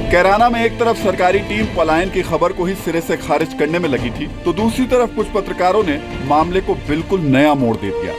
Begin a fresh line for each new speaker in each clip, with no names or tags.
कैराना में एक तरफ सरकारी टीम पलायन की खबर को ही सिरे से खारिज करने में लगी थी, तो दूसरी तरफ कुछ पत्रकारों ने मामले को बिल्कुल नया मोड़ दे दिया।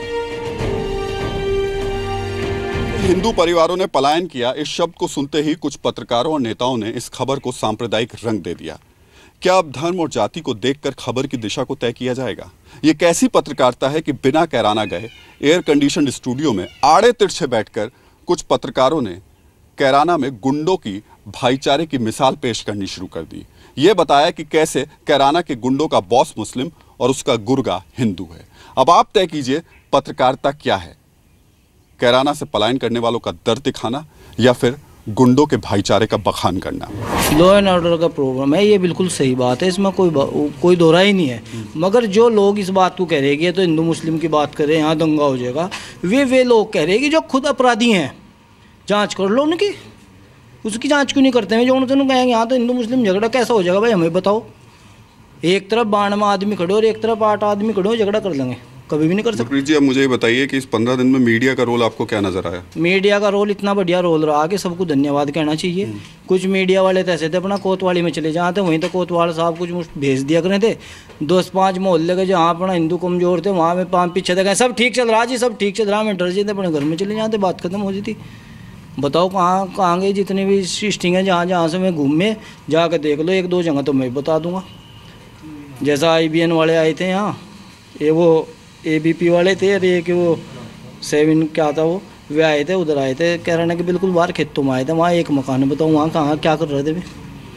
हिंदू परिवारों ने पलायन किया, इस शब्द को सुनते ही कुछ पत्रकारों और नेताओं ने इस खबर को सांप्रदायिक रंग दे दिया। क्या अब धर्म और जाति को देखकर खबर की दिशा को तय किया जाएगा? ये कैसी पत्रकारिता है कि बिना कैराना गए एयर कंडीशनड स्टूडियो में आड़े तिरछे बैठकर कुछ पत्रकारों ने कैराना में गुंडों की भाईचारे की मिसाल पेश करनी शुरू कर दी। ये बताया कि कैसे कैराना के गुंडों का बॉस मुस्लिम और उसका गुर्गा हिंदू है। अब आप तय कीजिए पत्रकारिता क्या है, कैराना से पलायन करने वालों का दर्द दिखाना या फिर गुंडों के भाईचारे का बखान करना।
लॉ एंड ऑर्डर का प्रॉब्लम है, ये बिल्कुल सही बात है, इसमें कोई दोहरा ही नहीं है। मगर जो लोग इस बात को कह रहे हैं कि तो हिंदू मुस्लिम की बात करें, यहाँ दंगा हो जाएगा, वे लोग कह रहे हैं कि जो खुद अपराधी हैं, जांच कर लो उनकी, उसकी जांच क्यों नहीं करते हैं? जो उन्होंने कहेंगे यहाँ तो हिंदू मुस्लिम झगड़ा कैसा हो जाएगा भाई, हमें बताओ। एक तरफ 92 आदमी खड़े और एक तरफ 8 आदमी खड़े हो, झगड़ा कर लेंगे? कभी भी नहीं कर सकते।
जी, अब मुझे ये बताइए कि इस 15 दिन में मीडिया का रोल आपको क्या नजर आया?
मीडिया का रोल इतना बढ़िया रोल रहा कि सबको धन्यवाद कहना चाहिए। कुछ मीडिया वाले तो ऐसे थे अपना कोतवाली में चले जाते, वहीं तो कोतवाल साहब कुछ भेज दिया करे थे। 2-5 मोहल्ले के जहाँ अपना हिंदू कमजोर थे वहाँ में 5 पीछे थे, सब ठीक चल रहा जी, सब ठीक चल रहा, मैं डर जाते अपने घर में चले जाते, बात खत्म हो जाती। बताओ कहाँ गए जितनी भी सिस्टिंग है, जहाँ से मैं घूमे जाकर देख लो, 1-2 जगह तो मैं बता दूंगा। जैसा IBN वाले आए थे यहाँ, ये वो ABP वाले थे, अरे कि वो 7 क्या था वे आए थे, उधर आए थे कैराना के बिल्कुल बाहर खेतों में आए थे, वहाँ एक मकान बताओ, वहाँ कहाँ क्या कर रहे थे भी,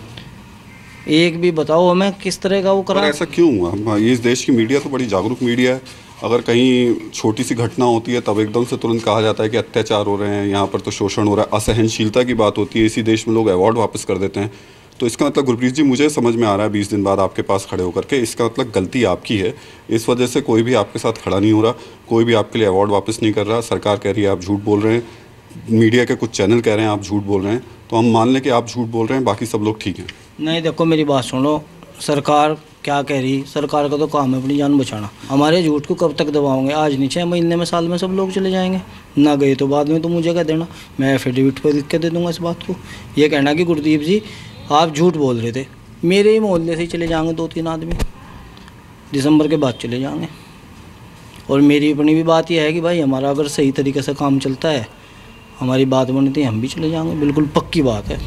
एक भी बताओ हमें किस तरह का वो करा।
ऐसा क्यों हुआ? इस देश की मीडिया तो बड़ी जागरूक मीडिया है, अगर कहीं छोटी सी घटना होती है तब एकदम से तुरंत कहा जाता है कि अत्याचार हो रहे हैं, यहाँ पर तो शोषण हो रहा है, असहनशीलता की बात होती है, इसी देश में लोग अवार्ड वापस कर देते हैं। तो इसका मतलब गुरप्रीत जी मुझे समझ में आ रहा है 20 दिन बाद आपके पास खड़े होकर के, इसका मतलब गलती आपकी है, इस वजह से कोई भी आपके साथ खड़ा नहीं हो रहा, कोई भी आपके लिए अवार्ड वापस नहीं कर रहा, सरकार कह रही है आप झूठ बोल रहे हैं, मीडिया के कुछ चैनल कह रहे हैं आप झूठ बोल रहे हैं, तो हम मान लें कि आप झूठ बोल रहे हैं, बाकी सब लोग ठीक हैं।
नहीं देखो मेरी बात सुनो, सरकार क्या कह रही, सरकार का तो काम है अपनी जान बचाना। हमारे झूठ को कब तक दबाओगे? आज नहीं 6 महीने में, साल में सब लोग चले जाएंगे, ना गए तो बाद में तो मुझे कह देना, मैं एफिडेविट पर लिख के दे दूंगा इस बात को। ये कहना कि गुरदीप जी आप झूठ बोल रहे थे, मेरे ही मोहल्ले से ही चले जाएंगे 2-3 आदमी, दिसंबर के बाद चले जाएंगे। और मेरी अपनी भी बात यह है कि भाई हमारा अगर सही तरीके से काम चलता है, हमारी बात बनती है, हम भी चले जाएंगे, बिल्कुल पक्की बात है।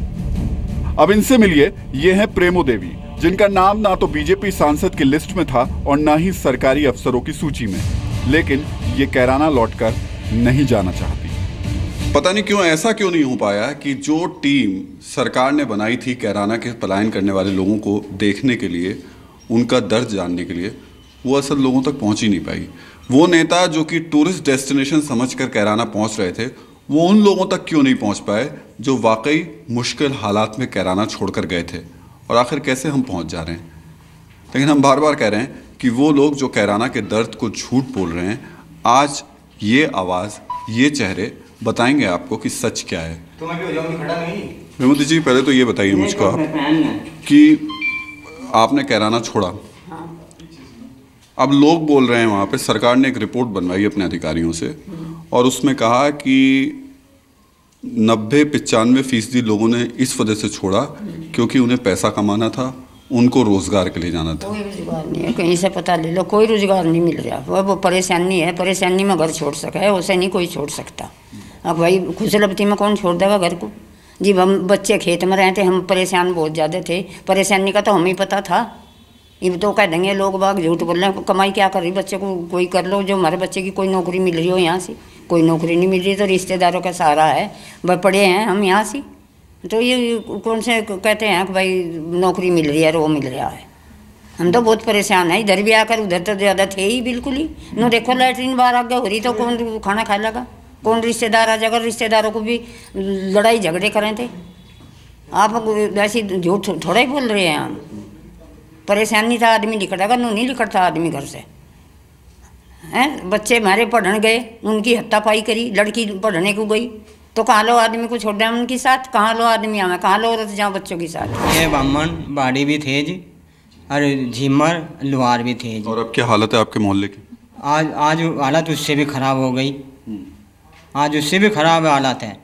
अब इनसे मिलिए, ये हैं प्रेमो देवी, जिनका नाम ना तो बीजेपी सांसद की लिस्ट में था और ना ही सरकारी अफसरों की सूची में, लेकिन ये कैराना लौटकर नहीं जाना चाहती। पता नहीं क्यों, ऐसा क्यों नहीं हो पाया कि जो टीम सरकार ने बनाई थी कैराना के पलायन करने वाले लोगों को देखने के लिए, उनका दर्द जानने के लिए, वो असल लोगों तक पहुंच ही नहीं पाई। वो नेता जो कि टूरिस्ट डेस्टिनेशन समझकर कैराना पहुंच रहे थे, वो उन लोगों तक क्यों नहीं पहुंच पाए जो वाकई मुश्किल हालात में कैराना छोड़कर गए थे। और आखिर कैसे हम पहुंच जा रहे हैं? लेकिन हम बार बार कह रहे हैं कि वो लोग जो कैराना के दर्द को झूठ बोल रहे हैं, आज ये आवाज़, ये चेहरे बताएंगे आपको कि सच क्या है।
तो मैं भी हो जाऊंगी खड़ा नहीं।
विमोदी जी पहले तो ये बताइए मुझको आप कि आपने कैराना छोड़ा, अब लोग बोल रहे हैं वहाँ पे सरकार ने एक रिपोर्ट बनवाई अपने अधिकारियों से और उसमें कहा कि 90-95% लोगों ने इस वजह से छोड़ा क्योंकि उन्हें पैसा कमाना था, उनको रोजगार के लिए जाना था।
कोई रोजगार नहीं है, कहीं से पता ले लो, कोई रोजगार नहीं मिल रहा। वो परेशानी है, परेशानी में घर छोड़ सका है, उसे नहीं कोई छोड़ सकता। अब भाई खुशलबती में कौन छोड़ देगा घर को? जी हम बच्चे खेत में रहते, हम परेशान बहुत ज़्यादा थे, परेशानी का तो हमें पता था। ये तो कह देंगे लोग बाग झूठ बोल रहे हैं, कमाई क्या कर रही बच्चे को कोई कर लो, जो हमारे बच्चे की कोई नौकरी मिल रही हो, यहाँ से कोई नौकरी नहीं मिल रही तो रिश्तेदारों का सहारा है, भाई पढ़े हैं हम यहाँ से, तो ये कौन से कहते हैं कि भाई नौकरी मिल रही है और वो मिल रहा है। हम तो बहुत परेशान हैं, इधर भी आकर उधर तो ज़्यादा थे ही बिल्कुल ही। नो देखो लैट्रिन बाहर आगे हो रही तो कौन खाना खाए लगा, कौन रिश्तेदार आ जाएगा? रिश्तेदारों को भी लड़ाई झगड़े करें थे। आप ऐसी झूठ थोड़ा ही बोल रहे हैं। हम परेशानी था, आदमी निकलेगा, नहीं निकलता आदमी घर से हैं। बच्चे हमारे पढ़ने गए, उनकी हत्तापाई करी, लड़की पढ़ने को गई तो कहाँ लो आदमी को छोड़ दिया उनके साथ, कहाँ लो आदमी आवे, कहाँ लो औरत जाओ बच्चों के साथ।
ये बामन बाड़ी भी थे जी और झीमर लुहार भी थे जी।
और अब क्या हालत है आपके मोहल्ले की?
आज हालत उससे भी ख़राब हो गई, आज उससे भी ख़राब हालत है।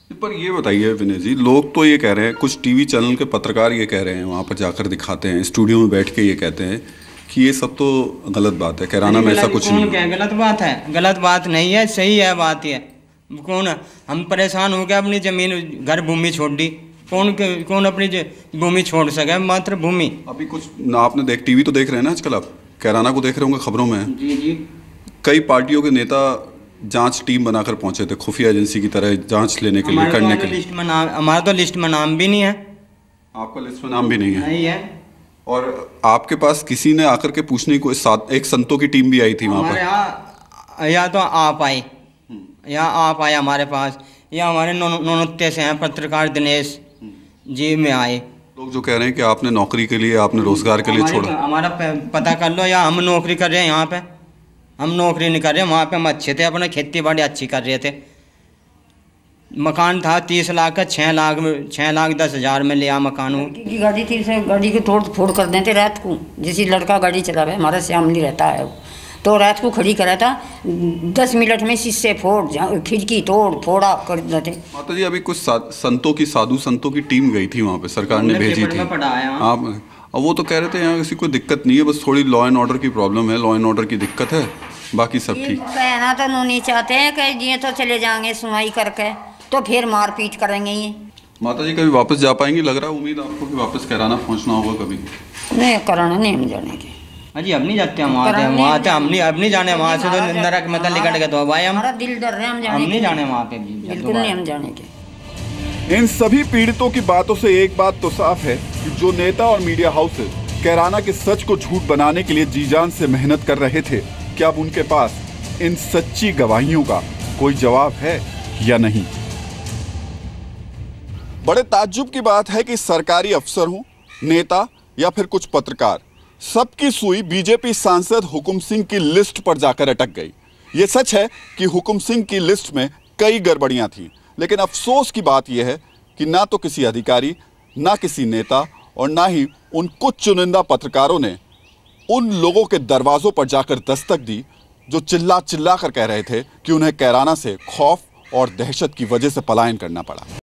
पर ये बताइए विनय जी, लोग तो ये कह रहे हैं, कुछ टीवी चैनल के पत्रकार ये कह रहे हैं, वहाँ पर जाकर दिखाते हैं, स्टूडियो में बैठ के ये कहते हैं कि ये सब तो गलत बात है, कैराना में ऐसा कुछ नहीं है।
गलत बात है? गलत बात नहीं है, सही है बात ये। कौन हम परेशान हो गया, अपनी ज़मीन घर भूमि छोड़ दी, कौन अपनी भूमि छोड़ सके, मात्र भूमि।
अभी कुछ ना आपने टीवी तो देख रहे हैं ना आजकल, आप कैराना को देख रहे होंगे, खबरों में
जी जी
कई पार्टियों के नेता जांच टीम बनाकर पहुंचे थे, खुफिया एजेंसी की तरह जांच लेने के लिए, करने के लिए।
हमारा तो लिस्ट में नाम भी नहीं है।
आपका लिस्ट में नाम भी नहीं है?
नहीं है।
और आपके पास किसी ने आकर के पूछने को, एक संतों की टीम भी आई थी वहाँ पर?
या तो आप आए, हमारे पास, या हमारे नौनत्य से हैं पत्रकार दिनेश जी में आए।
लोग जो कह रहे हैं कि आपने नौकरी के लिए, आपने रोजगार के लिए छोड़ा।
हमारा पता कर लो, या हम नौकरी कर रहे हैं यहाँ पे? हम नौकरी नहीं कर रहे, वहाँ पे हम अच्छे थे, अपने खेती बाड़ी अच्छी कर रहे थे। मकान था 30 लाख का, 6 लाख 10,000 में लिया मकान।
की गाड़ी थी, उसे गाड़ी को तोड़ फोड़ कर देते रात को। जैसे लड़का गाड़ी चला रहा है, हमारा श्यामली रहता है, तो रात को खड़ी करा था, 10 मिनट में शीशे फोड़, खिड़की तोड़ फोड़ा कर देते।
माता जी, अभी कुछ संतों की, साधु संतों की टीम गई थी वहाँ पे, सरकार ने भेजी थी। आप अब वो तो कह रहे थे यहाँ किसी को दिक्कत नहीं है, बस थोड़ी लॉ एंड ऑर्डर की प्रॉब्लम है, लॉ एंड ऑर्डर की दिक्कत है, बाकी सब ठीक।
कहना तो नहीं चाहते हैं कि ये तो चले जाएंगे सुनाई करके, तो फिर मारपीट करेंगे ये।
माता जी कभी वापस जा पाएंगी, लग रहा है, उम्मीद आपको कि वापस कैराना पहुँचना होगा कभी?
नहीं, कराना नहीं हम जाने के।
अजी अब नहीं जाते हम वहाँ से, हम नहीं जाने वहाँ से, तो नरक में निकट गए तो भाई हमारा
दिल डर रहे, हम
नहीं जाने वहाँ पे,
बिल्कुल नहीं हम जाने के।
इन सभी पीड़ितों की बातों से एक बात तो साफ है कि जो नेता और मीडिया हाउसेस कैराना के सच को झूठ बनाने के लिए जी जान से मेहनत कर रहे थे, क्या अब उनके पास इन सच्ची गवाहियों का कोई जवाब है या नहीं? बड़े ताज्जुब की बात है कि सरकारी अफसर हों, नेता या फिर कुछ पत्रकार, सबकी सुई बीजेपी सांसद हुकुम सिंह की लिस्ट पर जाकर अटक गई। ये सच है कि हुकुम सिंह की लिस्ट में कई गड़बड़ियां थीं, लेकिन अफसोस की बात यह है कि ना तो किसी अधिकारी, ना किसी नेता और ना ही उन कुछ चुनिंदा पत्रकारों ने उन लोगों के दरवाजों पर जाकर दस्तक दी जो चिल्ला चिल्ला कर कह रहे थे कि उन्हें कैराना से खौफ और दहशत की वजह से पलायन करना पड़ा।